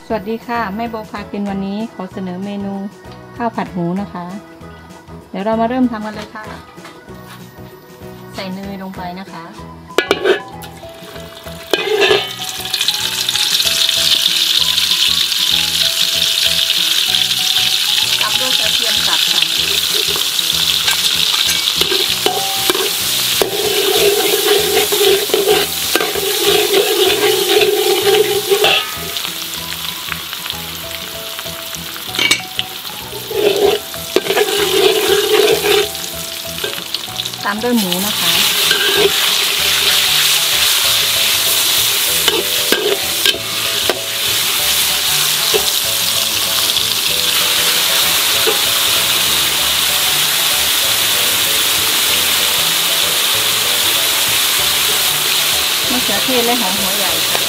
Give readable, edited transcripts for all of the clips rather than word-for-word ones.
สวัสดีค่ะแม่โบพากินวันนี้ขอเสนอเมนูข้าวผัดหมูนะคะเดี๋ยวเรามาเริ่มทำกันเลยค่ะใส่เนยลงไปนะคะตามด้วยกระเทียมสับค่ะตามด้วยหมูนะคะมะเขือเทศและหอมหัวใหญ่ค่ะ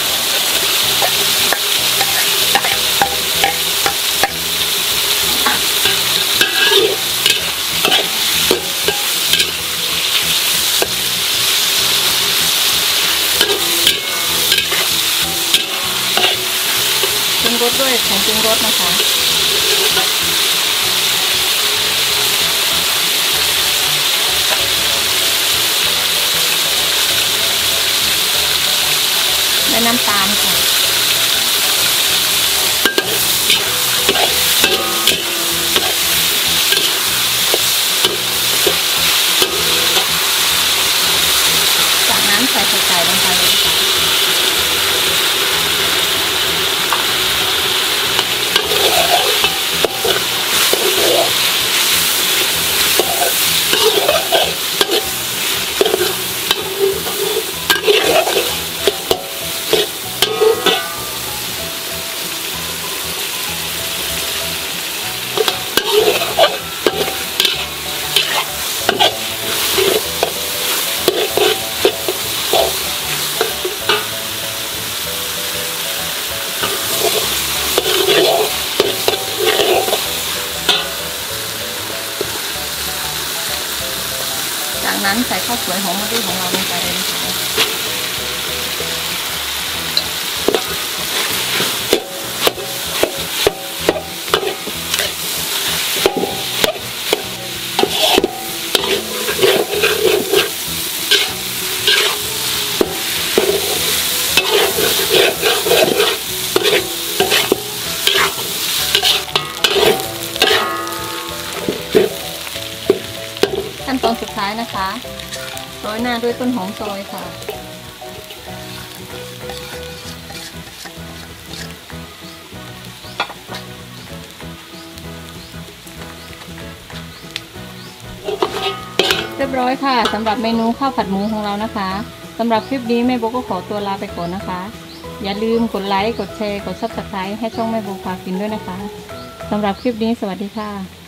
ปรุงรสด้วยผงปรุงรสนะคะและน้ำตาลค่ะจากนั้นใส่ไข่ไก่ลงไปเลยค่ะจากนั้นใส่ข้าวสวยหอมมะลิของเราลงไปเลยนะคะขั้นตอนสุดท้ายนะคะโรยหน้าด้วยต้นหอมซอยค่ะเรียบร้อยค่ะสำหรับเมนูข้าวผัดหมูของเรานะคะสำหรับคลิปนี้แม่โบก็ขอตัวลาไปก่อนนะคะอย่าลืมกดไลค์กดแชร์กด Subscribe ให้ช่องแม่โบพากินด้วยนะคะสำหรับคลิปนี้สวัสดีค่ะ